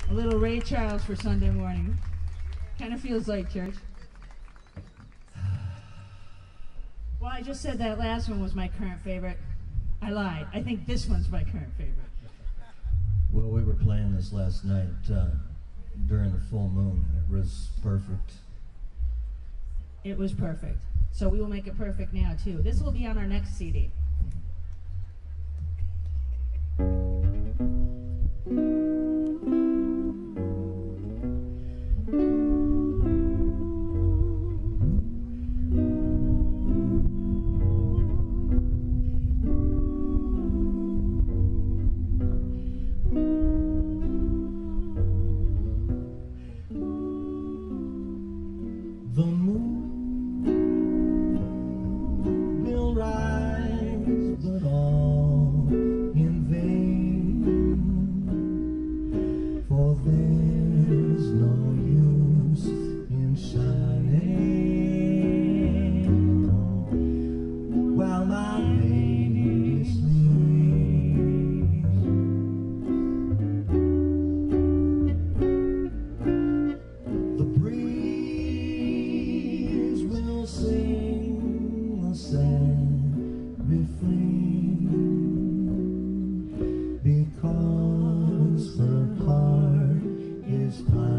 A little Ray Charles for Sunday morning. Kind of feels like church. Well, I just said that last one was my current favorite. I lied. I think this one's my current favorite. Well, we were playing this last night during the full moon, and it was perfect. It was perfect. So we will make it perfect now, too. This will be on our next CD. The moon will rise, but all in vain, for there's no use in shining while my lady sleeps. The breeze will sing a sad refrain, because her heart is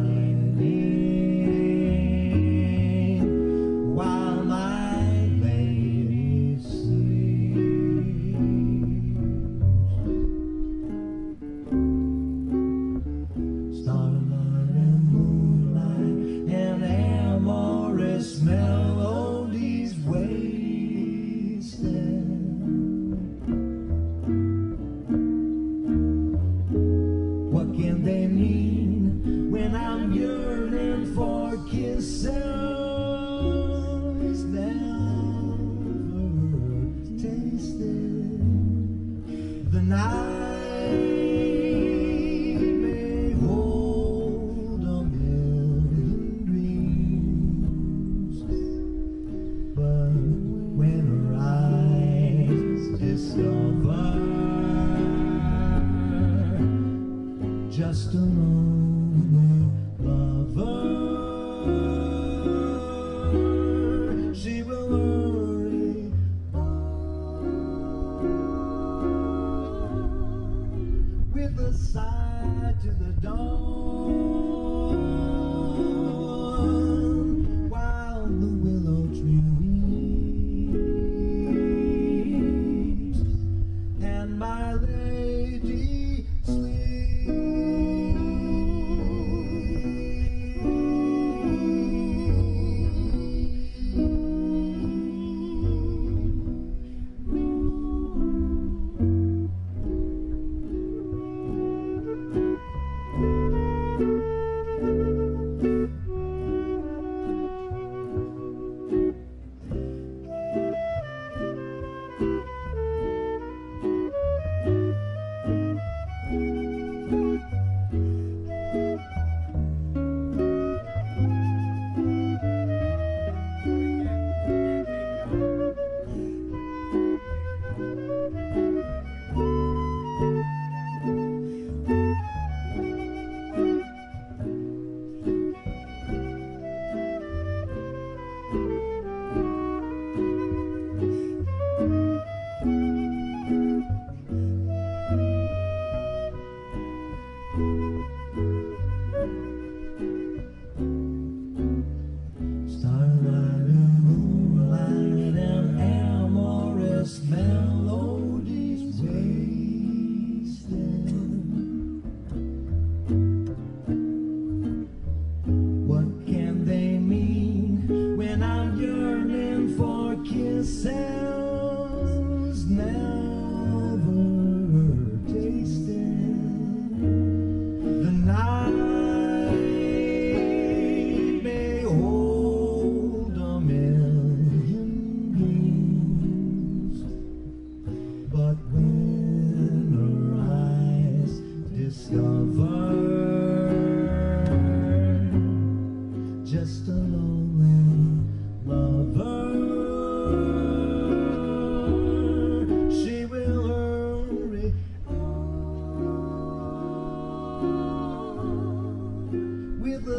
pining while my lady sleeps. Starlight and moonlight and amorous melodies wasted. What can they mean when I'm yearning for kisses never tasted? The night may hold a million dreams, but when her eyes discover just a lonely lover, she will hurry on with a sigh to the dawn, while the willow tree weeps and my lady sleeps.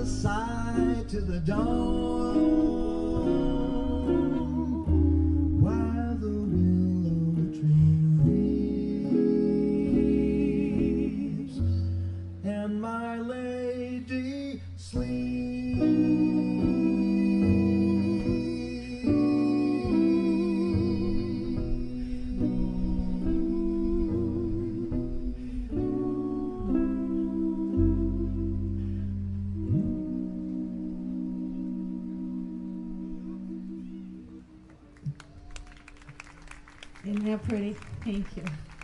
side to the dawn, while the willow tree weeps and my lady sleeps. Isn't that pretty? Thank you.